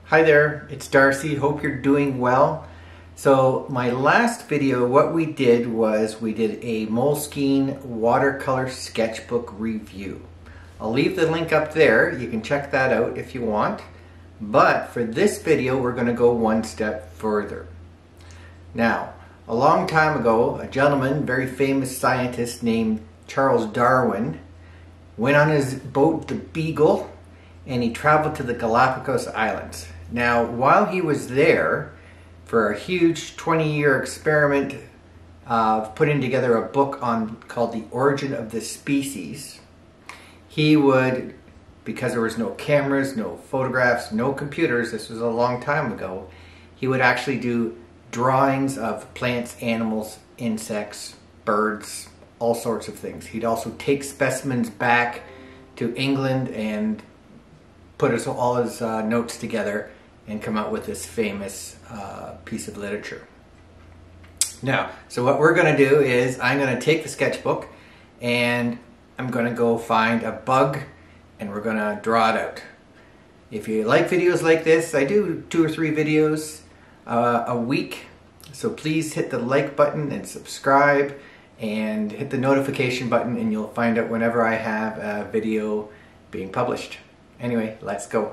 Hi there, it's Darcy. Hope you're doing well. So my last video, what we did was we did a Moleskine watercolor sketchbook review. I'll leave the link up there. You can check that out if you want. But for this video, we're going to go one step further. Now, a long time ago, a gentleman, very famous scientist named Charles Darwin, went on his boat, the Beagle, and he traveled to the Galapagos Islands. Now, while he was there for a huge 20-year experiment of putting together a book called The Origin of the Species, he would, because there was no cameras, no photographs, no computers, this was a long time ago, he would actually do drawings of plants, animals, insects, birds, all sorts of things. He'd also take specimens back to England and put all his notes together and come out with this famous piece of literature. Now, so what we're going to do is I'm going to take the sketchbook and I'm going to go find a bug and we're going to draw it out. If you like videos like this, I do 2 or 3 videos a week, so please hit the like button and subscribe and hit the notification button and you'll find out whenever I have a video being published. Anyway, let's go.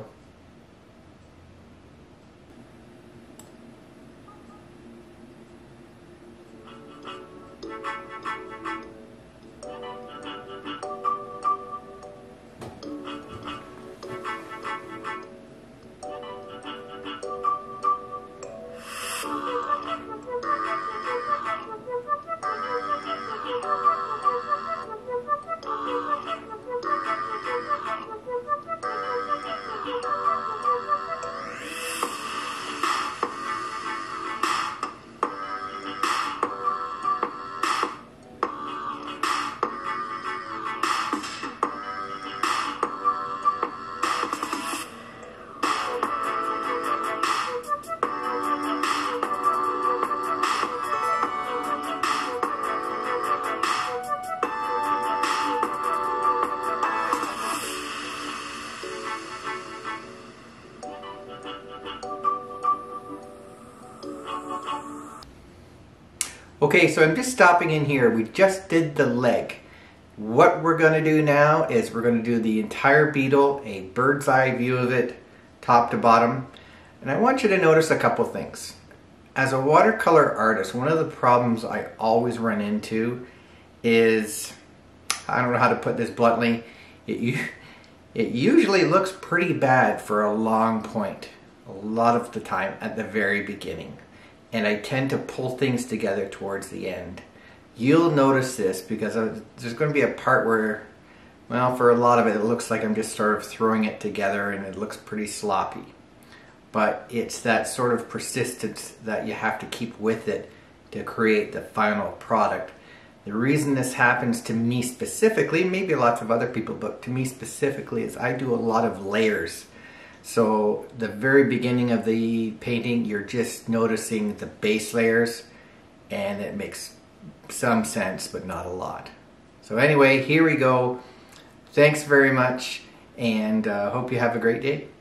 Okay, so I'm just stopping in here. We just did the leg. What we're going to do now is we're going to do the entire beetle, a bird's eye view of it, top to bottom. And I want you to notice a couple things. As a watercolor artist, one of the problems I always run into is, I don't know how to put this bluntly, it usually looks pretty bad for a long point, a lot of the time at the very beginning. And I tend to pull things together towards the end. You'll notice this because there's going to be a part where, well, for a lot of it, it looks like I'm just sort of throwing it together and it looks pretty sloppy. But it's that sort of persistence that you have to keep with it to create the final product. The reason this happens to me specifically, maybe lots of other people, but to me specifically, is I do a lot of layers. So the very beginning of the painting, you're just noticing the base layers and it makes some sense, but not a lot. So anyway, here we go. Thanks very much and hope you have a great day.